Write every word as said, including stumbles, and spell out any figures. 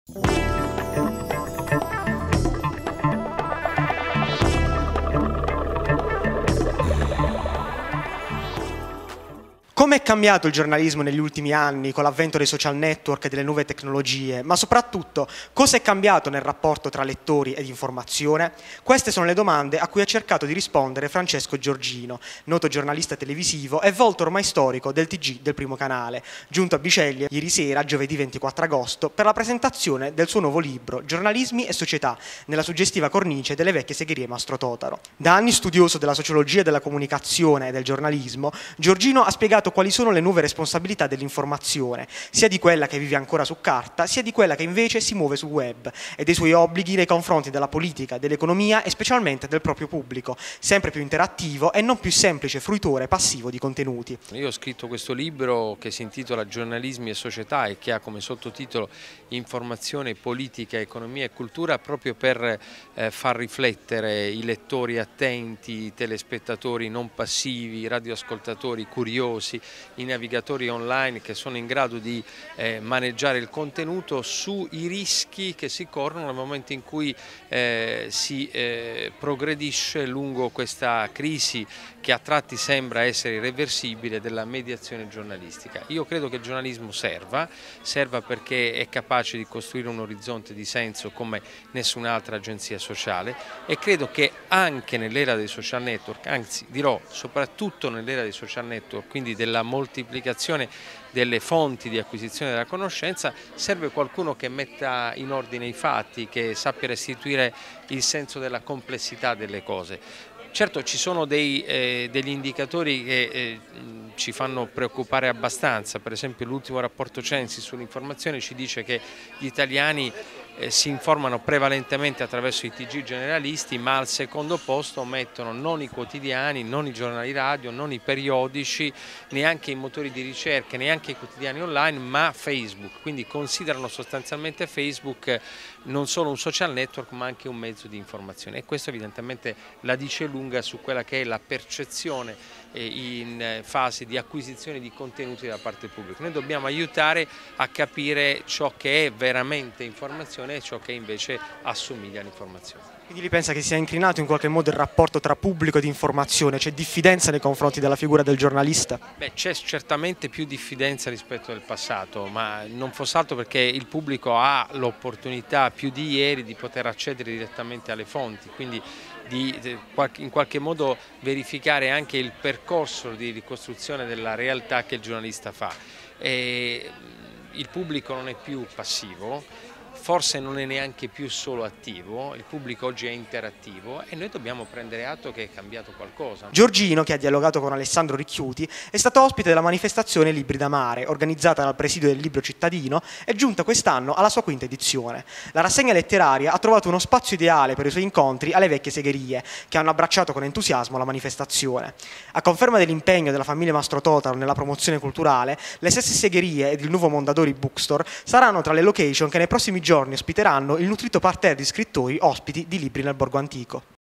Come è cambiato il giornalismo negli ultimi anni con l'avvento dei social network e delle nuove tecnologie, ma soprattutto cosa è cambiato nel rapporto tra lettori ed informazione? Queste sono le domande a cui ha cercato di rispondere Francesco Giorgino, noto giornalista televisivo e volto ormai storico del T G del Primo Canale, giunto a Biceglie ieri sera, giovedì ventiquattro agosto, per la presentazione del suo nuovo libro Giornalismi e società, nella suggestiva cornice delle vecchie segherie Mastro Totaro. Da anni studioso della sociologia della comunicazione e del giornalismo, Giorgino ha spiegato quali sono le nuove responsabilità dell'informazione, sia di quella che vive ancora su carta, sia di quella che invece si muove sul web, e dei suoi obblighi nei confronti della politica, dell'economia e specialmente del proprio pubblico, sempre più interattivo e non più semplice fruitore passivo di contenuti. Io ho scritto questo libro che si intitola Giornalismi e società e che ha come sottotitolo Informazione, politica, economia e cultura, proprio per eh, far riflettere i lettori attenti, i telespettatori non passivi, i radioascoltatori curiosi, i navigatori online che sono in grado di eh, maneggiare il contenuto sui rischi che si corrono nel momento in cui eh, si eh, progredisce lungo questa crisi che a tratti sembra essere irreversibile della mediazione giornalistica. Io credo che il giornalismo serva, serva perché è capace di costruire un orizzonte di senso come nessun'altra agenzia sociale, e credo che anche nell'era dei social network, anzi dirò soprattutto nell'era dei social network, quindi della moltiplicazione delle fonti di acquisizione della conoscenza, serve qualcuno che metta in ordine i fatti, che sappia restituire il senso della complessità delle cose. Certo, ci sono dei, eh, degli indicatori che eh, ci fanno preoccupare abbastanza. Per esempio l'ultimo rapporto Censis sull'informazione ci dice che gli italiani eh, si informano prevalentemente attraverso i T G generalisti, ma al secondo posto mettono non i quotidiani, non i giornali radio, non i periodici, neanche i motori di ricerca, neanche i quotidiani online, ma Facebook. Quindi considerano sostanzialmente Facebook non solo un social network ma anche un mezzo di informazione, e questo evidentemente la dice lunga su quella che è la percezione in fase di acquisizione di contenuti da parte del pubblico. Noi dobbiamo aiutare a capire ciò che è veramente informazione e ciò che invece assomiglia all'informazione. Quindi lei pensa che sia inclinato in qualche modo il rapporto tra pubblico ed informazione? C'è diffidenza nei confronti della figura del giornalista? Beh, c'è certamente più diffidenza rispetto al passato, ma non fosse altro perché il pubblico ha l'opportunità più di ieri di poter accedere direttamente alle fonti, quindi di in qualche modo verificare anche il percorso di ricostruzione della realtà che il giornalista fa. E il pubblico non è più passivo, forse non è neanche più solo attivo, il pubblico oggi è interattivo e noi dobbiamo prendere atto che è cambiato qualcosa. Giorgino, che ha dialogato con Alessandro Ricchiuti, è stato ospite della manifestazione Libri da Mare, organizzata dal Presidio del Libro Cittadino e giunta quest'anno alla sua quinta edizione. La rassegna letteraria ha trovato uno spazio ideale per i suoi incontri alle vecchie segherie, che hanno abbracciato con entusiasmo la manifestazione. A conferma dell'impegno della famiglia Mastro Totaro nella promozione culturale, le stesse segherie ed il nuovo Mondadori Bookstore saranno tra le location che nei prossimi giorni ospiteranno il nutrito parterre di scrittori ospiti di libri nel borgo antico.